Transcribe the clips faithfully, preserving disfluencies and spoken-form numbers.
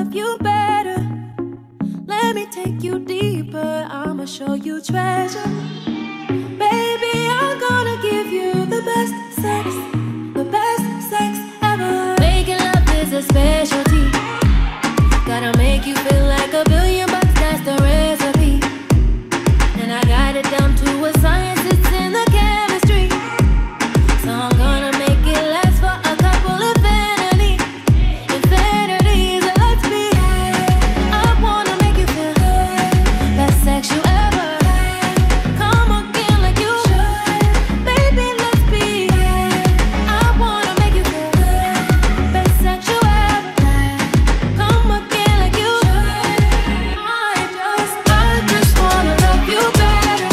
love you better. Let me take you deeper. I'ma show you treasure. Baby, I'm gonna give you the best sex, the best sex ever. Making love is a specialty. Gotta make you feel like a billion bucks, that's the recipe. And I got it down to a science, it's in the chemistry. So I'm gonna make it last for a couple infinity, infinities. Let's be I wanna make you feel best sex you ever. Come again like you baby, let's be I wanna make you feel best sex you ever. Come again like you I just, I just wanna love you better.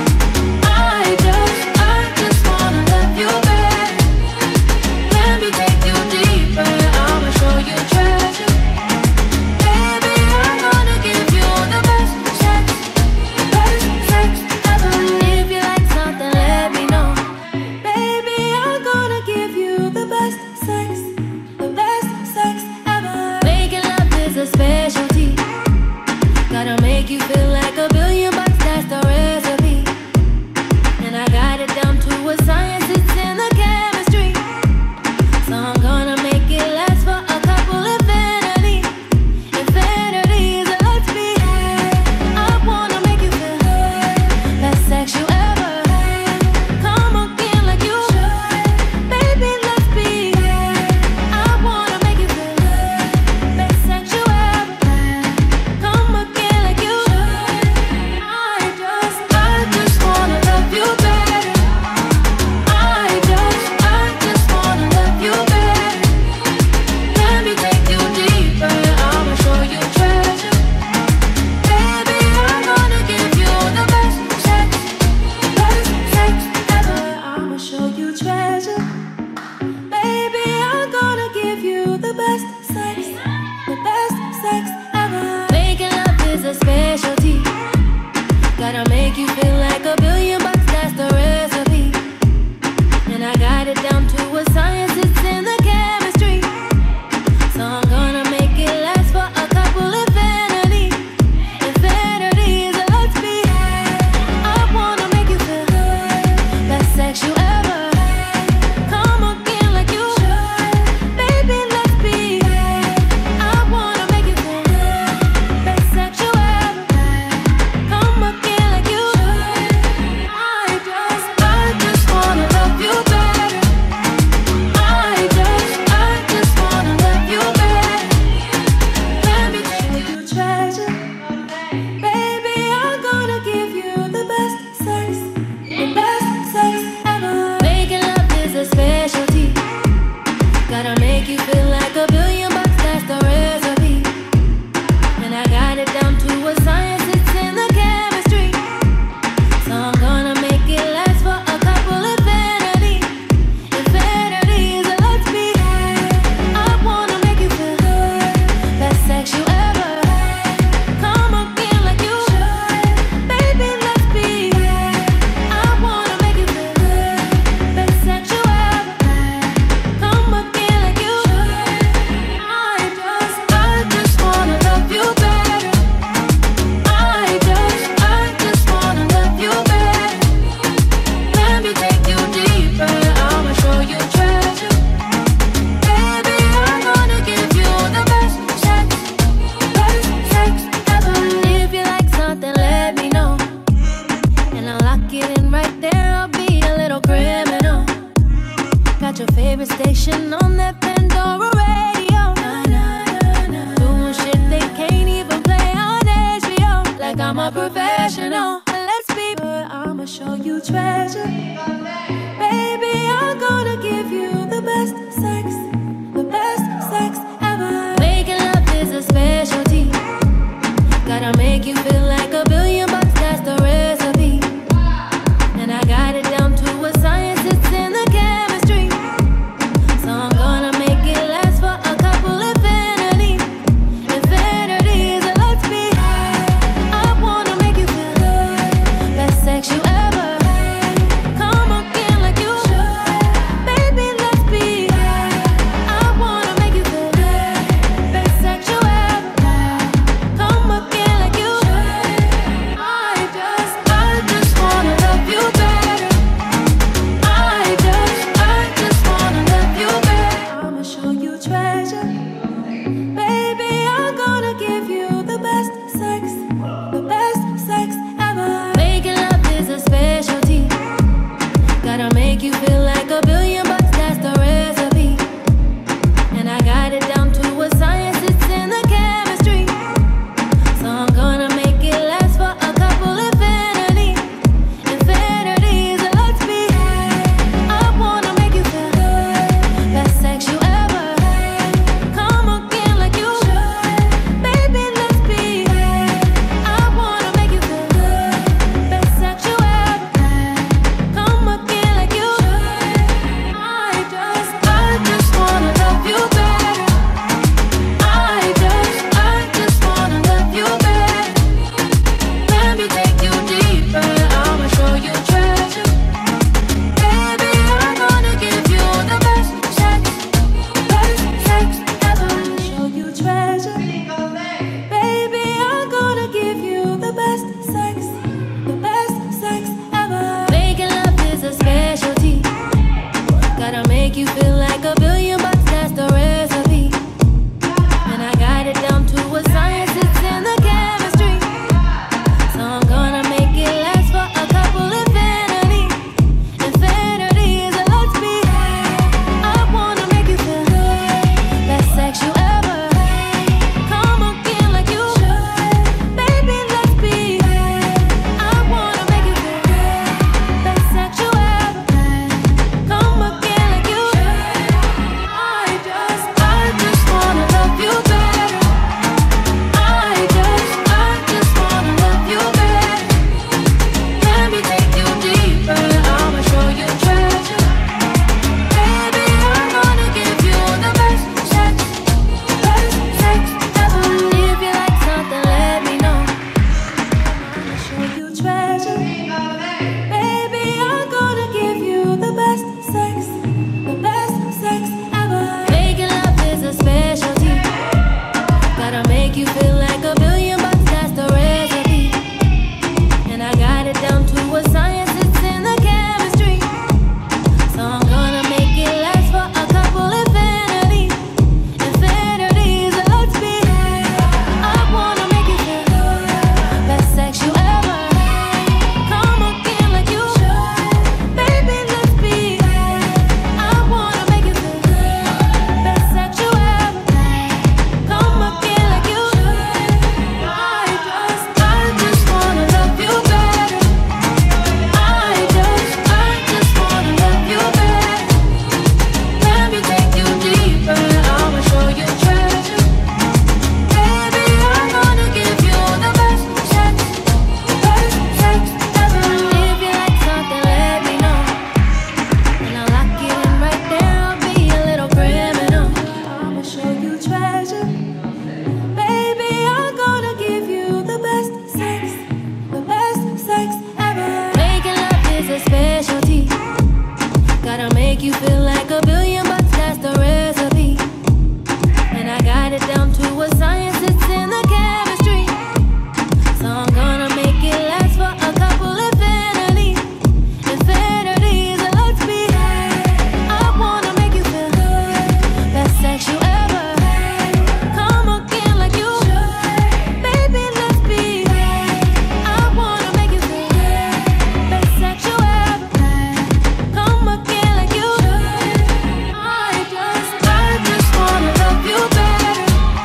I just, I just wanna love you better. Let me take you deeper. I'ma show you treasure. Baby, I'm gonna give you the best sex, best sex ever. If you like something, let me know. Baby, I'm gonna give you the best sex, the best sex ever. Making love is a specialty. Gotta make you feel like a billion bucks, that's the recipe. And I got it down to a science, it's in the chemistry. So I'm gonna make it last for a couple infinity, infinities. Let's be I wanna make you feel best sex you ever. Come again like you baby, let's be I wanna make you feel best sex you ever. Come again like you I just, I just wanna love you better. I just, I just wanna love you better. Let me take you deeper. I'ma show you treasure. Baby, I'm gonna give you the best sex, best sex ever. I'ma show you treasure. Baby, I'm gonna give you the best sex, the best sex ever. Making love is a specialty. Gotta make you feel like a billion bucks, that's the recipe. And I got it down to a science, it's in the chemistry. So I'm gonna make it last for a couple infinity, infinities. Let's be I wanna make you feel best sex you ever. Come again like you baby, let's be I wanna make you feel best sex you ever. Come again like you I just, I just wanna love you better. I just, I just wanna love you better. Let me show you treasure. Baby, I'm gonna give you the best sex, the best sex ever. Making love is a specialty. Gotta make you feel like a billion bucks, that's the recipe. And I got it down to a science, it's in the chemistry. So I'm gonna make it last for a couple infinity, infinities. Let's be I wanna make you feel best sex you ever. Come again like you baby, I wanna make you feel best sex you ever. Come again like you I just, I just wanna love you better. I just, I just wanna love you better. Let me take you deeper. I'ma show you treasure. Baby, I'm gonna give you the best sex, the best sex ever. Making love is a specialty. Gotta make you feel like a billion bucks, that's the recipe. And I got it down to a science, it's in the chemistry. So I'm gonna make it last for a couple infinity, infinities. Let's be I wanna make you feel best sex you ever. Come again like you baby, let's be I wanna make you feel best sex you ever. Come again like you I just, I just wanna love you better. I just, I just wanna love you better. Let me take you deeper. I'ma show you treasure. Baby, I'm gonna give you the best sex, best sex ever. If you like something, let me know. And I'll lock it in right there. I'll be a little criminal. Got your favorite station on that Pandora radio. Doing shit they can't even play on H B O. Like I'm a professional. Let's be, but I'ma show you treasure. Baby, I'm gonna give you the best sex, the best sex ever. Making love is a specialty. Gotta make you feel like a billion bucks, that's the recipe. And I got it down to a science, it's in the chemistry. So I'm gonna make it last for a couple infinity, infinities. Let's be I wanna make you feel best sex you ever. Come on. make you feel like a billion bucks, that's the recipe. And I got it down to a science, it's in the chemistry. So I'm gonna make it last for a couple infinities. Infinities, let's be. I wanna make you feel best sex you ever. Come again like you should. Baby, let's be. I wanna make you feel best sex you ever. Come again like you should. I just, I just wanna love you better. I just, I just wanna love you better. Let me take you deeper, I'ma show you treasure. Baby, I'm gonna give you the best sex, best sex ever. If you like something, let me know, and I'll lock it in right there. I'll be a little criminal. I'ma show you treasure. Baby, I'm gonna give you the best sex, the best sex ever. Making love is a specialty. Gotta make you feel like a billion bucks, that's the recipe. And I got it down to a science, it's in the chemistry. So I'm gonna make it last for a couple infinities. Infinities, let's be. I wanna make you feel best sex you ever. Come again like you should. Baby, let's be. I wanna make you feel best sex you ever. Come again like you should. I just, I just wanna love you better.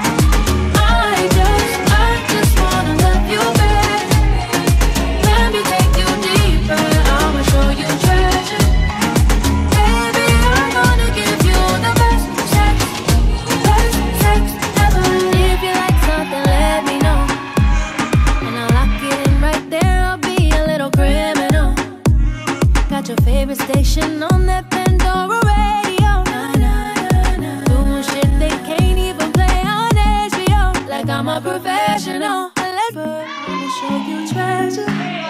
I just, I just wanna love you better. Let me take you deeper, I'ma show you treasure. Baby, I'm gonna give you the best sex, best sex ever. If you like something, let me know, and I'll lock it in right there. I'll be a little criminal. Got your favorite station on that Pandora radio. Doing shit they can't even play on H B O. Like I'm a professional. Let's go. I'ma show you treasure.